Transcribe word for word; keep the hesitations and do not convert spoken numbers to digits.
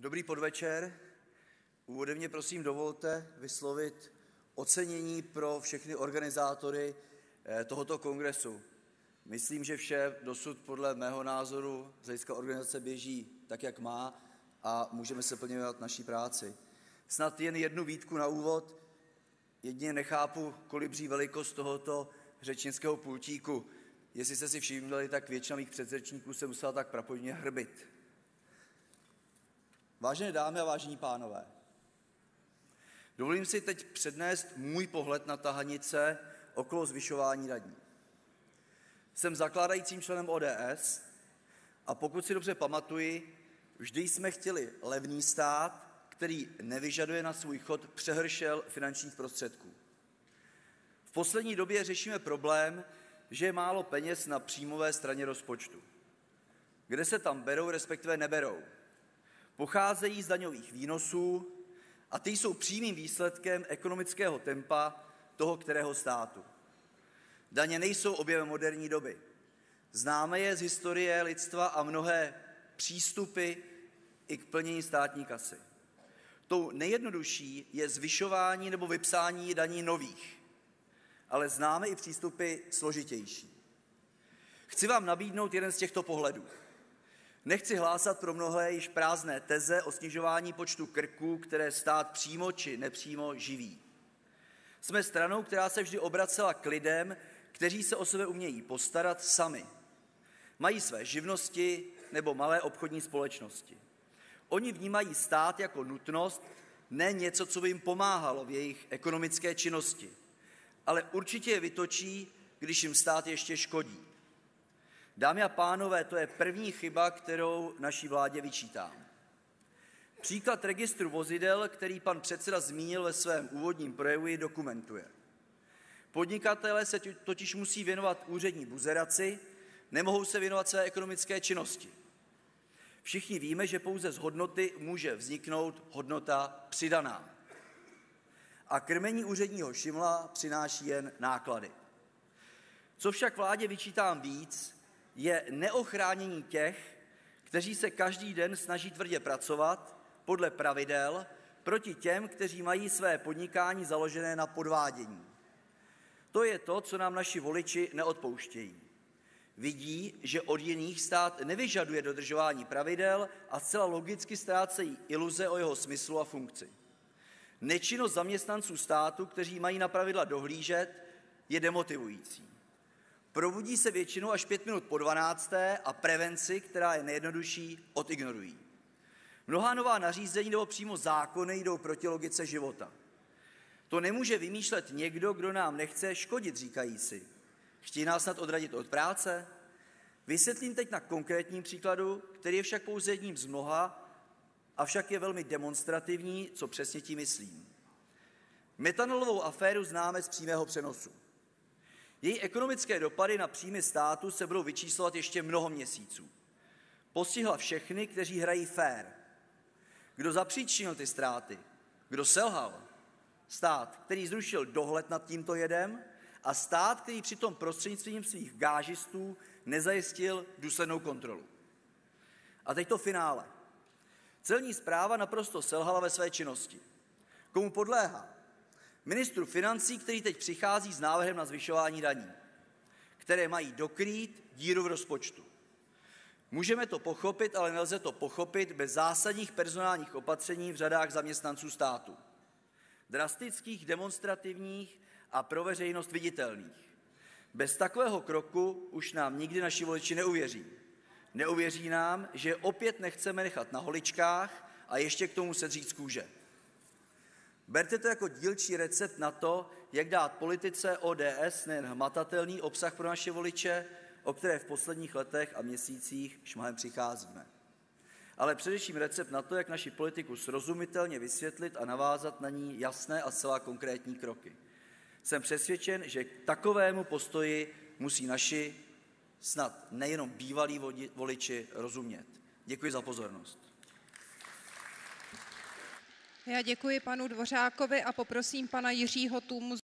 Dobrý podvečer. Úvodem mě prosím dovolte vyslovit ocenění pro všechny organizátory tohoto kongresu. Myslím, že vše dosud podle mého názoru z hlediska organizace běží tak, jak má a můžeme se plně věnovat naší práci. Snad jen jednu výtku na úvod. Jedině nechápu kolibří velikost tohoto řečnického pultíku. Jestli jste si všimli, tak většina mých předřečníků se musela tak prapodivně hrbit. Vážené dámy a vážení pánové, dovolím si teď přednést můj pohled na tahanice okolo zvyšování daní. Jsem zakládajícím členem O D S a pokud si dobře pamatuji, vždy jsme chtěli levný stát, který nevyžaduje na svůj chod přehršel finančních prostředků. V poslední době řešíme problém, že je málo peněz na příjmové straně rozpočtu. Kde se tam berou, respektive neberou? Pocházejí z daňových výnosů a ty jsou přímým výsledkem ekonomického tempa toho kterého státu. Daně nejsou objevem moderní doby. Známe je z historie lidstva a mnohé přístupy i k plnění státní kasy. Tou nejjednodušší je zvyšování nebo vypsání daní nových, ale známe i přístupy složitější. Chci vám nabídnout jeden z těchto pohledů. Nechci hlásat pro mnohé již prázdné teze o snižování počtu krků, které stát přímo či nepřímo živí. Jsme stranou, která se vždy obracela k lidem, kteří se o sebe umějí postarat sami. Mají své živnosti nebo malé obchodní společnosti. Oni vnímají stát jako nutnost, ne něco, co by jim pomáhalo v jejich ekonomické činnosti, ale určitě je vytočí, když jim stát ještě škodí. Dámy a pánové, to je první chyba, kterou naší vládě vyčítám. Příklad registru vozidel, který pan předseda zmínil ve svém úvodním projevu, ji dokumentuje. Podnikatelé se totiž musí věnovat úřední buzeraci, nemohou se věnovat své ekonomické činnosti. Všichni víme, že pouze z hodnoty může vzniknout hodnota přidaná. A krmení úředního šimla přináší jen náklady. Co však vládě vyčítám víc, je neochránění těch, kteří se každý den snaží tvrdě pracovat podle pravidel proti těm, kteří mají své podnikání založené na podvádění. To je to, co nám naši voliči neodpouštějí. Vidí, že od jiných stát nevyžaduje dodržování pravidel a zcela logicky ztrácejí iluze o jeho smyslu a funkci. Nečinnost zaměstnanců státu, kteří mají na pravidla dohlížet, je demotivující. Probudí se většinou až pět minut po dvanácté a prevenci, která je nejjednodušší, odignorují. Mnohá nová nařízení nebo přímo zákony jdou proti logice života. To nemůže vymýšlet někdo, kdo nám nechce škodit, říkají si. Chtějí nás snad odradit od práce? Vysvětlím teď na konkrétním příkladu, který je však pouze jedním z mnoha, avšak je velmi demonstrativní, co přesně tím myslím. Metanolovou aféru známe z přímého přenosu. Její ekonomické dopady na příjmy státu se budou vyčíslovat ještě mnoho měsíců. Postihla všechny, kteří hrají fér. Kdo zapříčinil ty ztráty? Kdo selhal? Stát, který zrušil dohled nad tímto jedem, a stát, který přitom prostřednictvím svých gážistů nezajistil důslednou kontrolu. A teď to finále. Celní správa naprosto selhala ve své činnosti. Komu podléhá? Ministru financí, který teď přichází s návrhem na zvyšování daní, které mají dokrýt díru v rozpočtu. Můžeme to pochopit, ale nelze to pochopit bez zásadních personálních opatření v řadách zaměstnanců státu. Drastických, demonstrativních a pro veřejnost viditelných. Bez takového kroku už nám nikdy naši voliči neuvěří. Neuvěří nám, že opět nechceme nechat na holičkách a ještě k tomu sedřít z kůže. Berte to jako dílčí recept na to, jak dát politice O D S nejen hmatatelný obsah pro naše voliče, o které v posledních letech a měsících šmahem přicházíme. Ale především recept na to, jak naši politiku srozumitelně vysvětlit a navázat na ní jasné a zcela konkrétní kroky. Jsem přesvědčen, že k takovému postoji musí naši, snad nejenom bývalí voliči, rozumět. Děkuji za pozornost. Já děkuji panu Dvořákovi a poprosím pana Jiřího Tůmu.